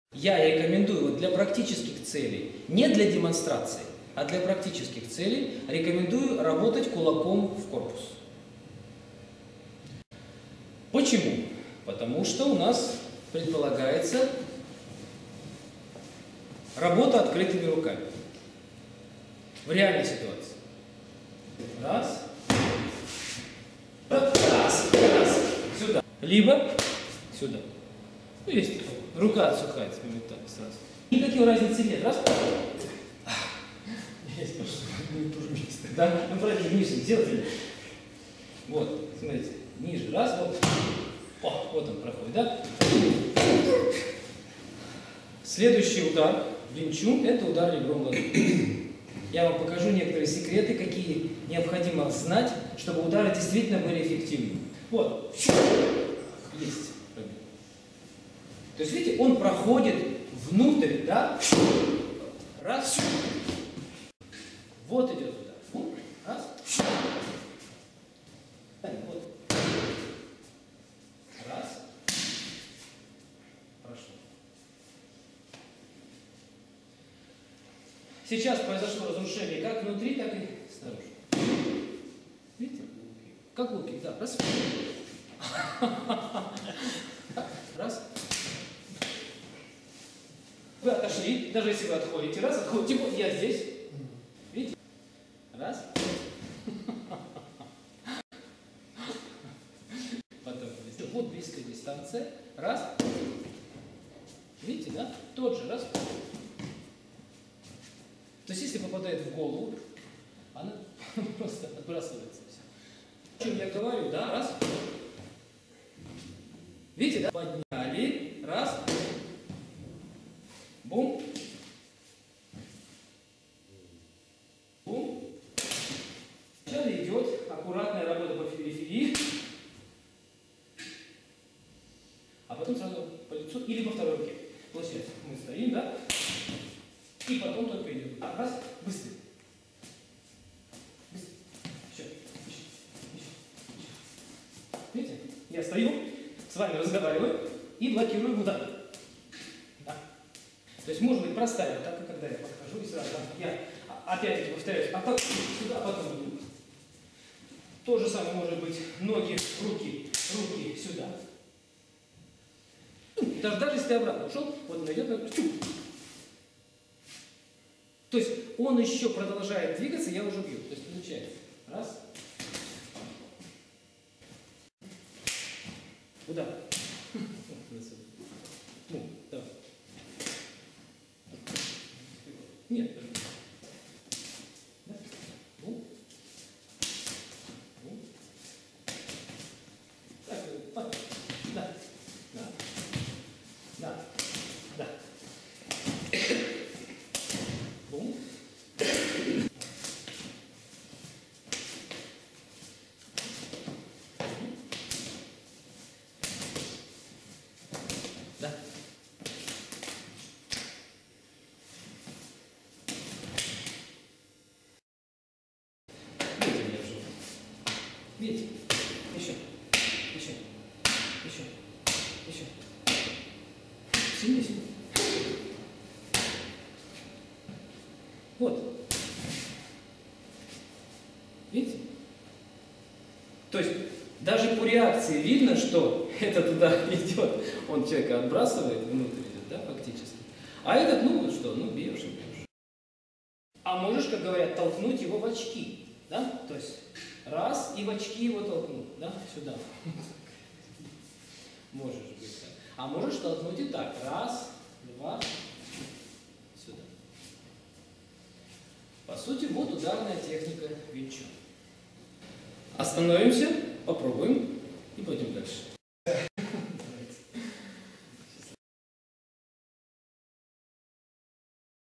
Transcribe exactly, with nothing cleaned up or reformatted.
Я рекомендую вот для практических целей, не для демонстрации, а для практических целей рекомендую работать кулаком в корпус. Почему? Потому что у нас предполагается работа открытыми руками. В реальной ситуации. Раз. Раз. Раз. Сюда. Либо сюда. Ну, есть рука отсухается моментально сразу. Никакой разницы нет. Раз. Есть тоже место. Да? Ну, правильно, ниже сделайте. Вот, смотрите. Ниже. Раз. Вот. О, вот он проходит, да? Следующий удар в линчун – это удар ребром ладони. Я вам покажу некоторые секреты, какие необходимо знать, чтобы удары действительно были эффективны. Вот. Есть. То есть, видите, он проходит внутрь, да? Раз. Вот идет удар. Раз. Вот. Раз. Прошло. Сейчас произошло разрушение как внутри, так и снаружи. Видите? Как луки, да. Раз. Раз. Вы отошли, даже если вы отходите, раз, отходите, вот я здесь. Видите? Раз. Потом, вот близкая дистанция. Раз. Видите, да? Тот же раз. То есть, если попадает в голову, она просто отбрасывается. О чем я говорю, да? Раз. Видите, да? Подняли. Раз. Бум. Бум. Вначале идет аккуратная работа по периферии, а потом сразу по лицу или по второй руке. Получается, мы стоим, да? И потом только идет. А, раз, быстрее. Быстрее. Еще, еще, еще, еще. Видите? Я стою, с вами разговариваю и блокирую удар. Да. То есть может быть простая атака, когда я подхожу и сразу, да, я опять-таки повторяюсь, а потом сюда, а потом иду. То же самое может быть ноги, руки, руки сюда. Даже, даже если ты обратно ушел, вот он идет, то есть он еще продолжает двигаться, я уже бью. То есть получается. Раз. Удар. Ну, давай. Нет. Да? Ну. Ну. Так, так. Да. Да. Да. Да. Бум. Да. Видите, я уже. Видите? Еще. Еще. Еще. Еще. Сильнее, сильнее. Вот. Видите? То есть даже по реакции видно, что этот удар идет, он человека отбрасывает, внутрь идет, да, фактически. А этот, ну вот что, ну бьешь и бьешь. А можешь, как говорят, толкнуть его в очки, да? То есть раз и в очки его толкнуть, да, сюда. Можешь быть так. А можешь толкнуть и так. Раз, два, сюда. По сути, вот ударная техника Винчун. Остановимся, попробуем и пойдем дальше.